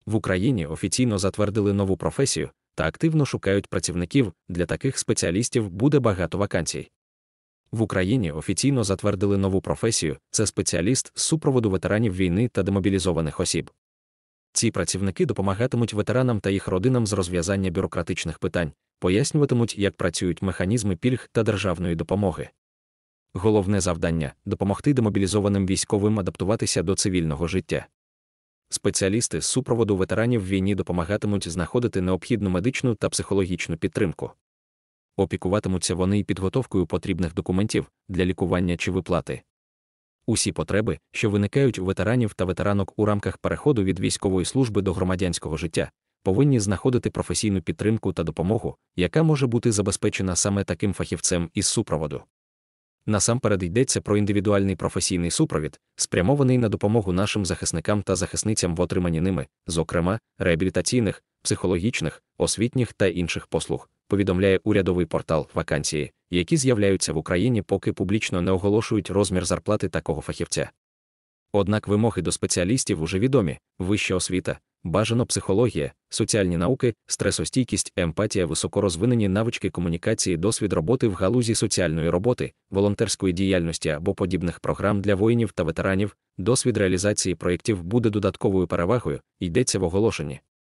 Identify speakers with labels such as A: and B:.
A: В Україні офіційно затвердили нову професію та активно шукають працівників. Для таких спеціалістів буде багато вакансій. В Україні офіційно затвердили нову професію – це спеціаліст з супроводу ветеранів війни та демобілізованих осіб. Ці працівники допомагатимуть ветеранам та їх родинам з розв'язання бюрократичних питань, пояснюватимуть, як працюють механізми пільг та державної допомоги. Головне завдання – допомогти демобілізованим військовим адаптуватися до цивільного життя. Спеціалісти з супроводу ветеранів війни допомагатимуть знаходити необхідну медичну та психологічну підтримку. Опікуватимуться вони і підготовкою потрібних документів для лікування чи виплати. Усі потреби, що виникають у ветеранів та ветеранок у рамках переходу від військової служби до громадянського життя, повинні знаходити професійну підтримку та допомогу, яка може бути забезпечена саме таким фахівцем із супроводу. Насамперед йдеться про індивідуальний професійний супровід, спрямований на допомогу нашим захисникам та захисницям в отриманні ними, зокрема, реабілітаційних, психологічних, освітніх та інших послуг, повідомляє урядовий портал «Вакансії», які з'являються в Україні, поки публічно не оголошують розмір зарплати такого фахівця. Однак вимоги до спеціалістів уже відомі: вища освіта, бажано психологія, соціальні науки, стресостійкість, емпатія, високорозвинені навички комунікації, досвід роботи в галузі соціальної роботи, волонтерської діяльності або подібних програм для воїнів та ветеранів, досвід реалізації проєктів буде додатковою перевагою, йдеться в оголошенні.